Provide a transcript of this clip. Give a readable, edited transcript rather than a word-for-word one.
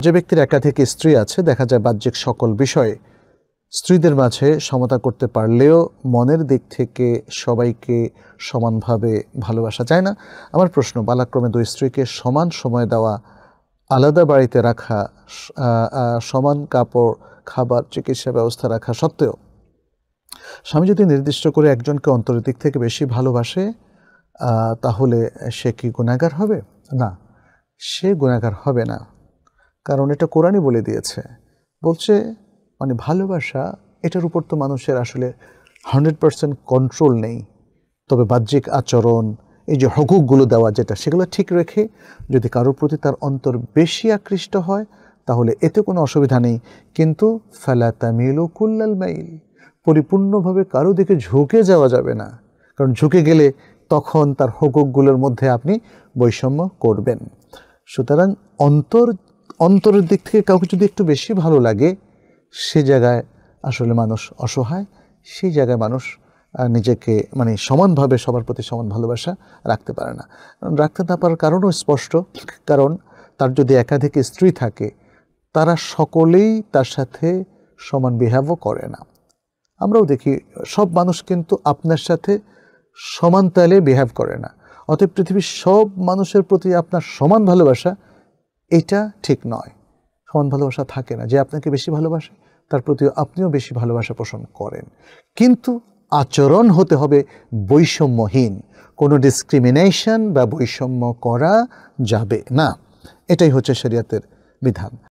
যে ব্যক্তির একাধিক স্ত্রী আছে, দেখা যায় বাহ্যিক সকল বিষয়ে স্ত্রীদের মাঝে সমতা করতে পারলেও মনের দিক থেকে সবাইকে সমানভাবে ভালোবাসা যায় না। আমার প্রশ্ন, পালাক্রমে দুই স্ত্রীকে সমান সময় দেওয়া, আলাদা বাড়িতে রাখা, সমান কাপড়, খাবার, চিকিৎসা ব্যবস্থা রাখা সত্ত্বেও স্বামী যদি নির্দিষ্ট করে একজনকে অন্তরের দিক থেকে বেশি ভালোবাসে, তাহলে সে কি গুনাহগার হবে? না, সে গুনাহগার হবে না। কারণ এটা কোরআনই বলে দিয়েছে। বলছে মানে ভালোবাসা, এটার উপর তো মানুষের আসলে 100% কন্ট্রোল নেই। তবে বাহ্যিক আচরণ, এই যে হকুকগুলো দেওয়া যেটা, সেগুলো ঠিক রেখে যদি কারোর প্রতি তার অন্তর বেশি আকৃষ্ট হয় তাহলে এতে কোনো অসুবিধা নেই। কিন্তু ফালা তামিলু কুল্লাল মাইল, পরিপূর্ণভাবে কারো দিকে ঝুঁকে যাওয়া যাবে না। কারণ ঝুঁকে গেলে তখন তার হকুকগুলোর মধ্যে আপনি বৈষম্য করবেন। সুতরাং অন্তরের দিক থেকে কাউকে যদি একটু বেশি ভালো লাগে, সে জায়গায় আসলে মানুষ অসহায়, সেই জায়গায় মানুষ নিজেকে মানে সমানভাবে সবার প্রতি সমান ভালোবাসা রাখতে পারে না। রাখতে না পারার কারণও স্পষ্ট। কারণ তার যদি একাধিক স্ত্রী থাকে, তারা সকলেই তার সাথে সমান বিহেভও করে না। আমরাও দেখি সব মানুষ কিন্তু আপনার সাথে সমান তালে বিহেভ করে না। অতএব পৃথিবীর সব মানুষের প্রতি আপনার সমান ভালোবাসা, এটা ঠিক নয়। সমান ভালোবাসা থাকে না। যে আপনাকে বেশি ভালোবাসে তার প্রতি আপনিও বেশি ভালোবাসা পোষণ করেন। কিন্তু আচরণ হতে হবে বৈষম্যহীন। কোনো ডিসক্রিমিনেশন বা বৈষম্য করা যাবে না। এটাই হচ্ছে শরীয়তের বিধান।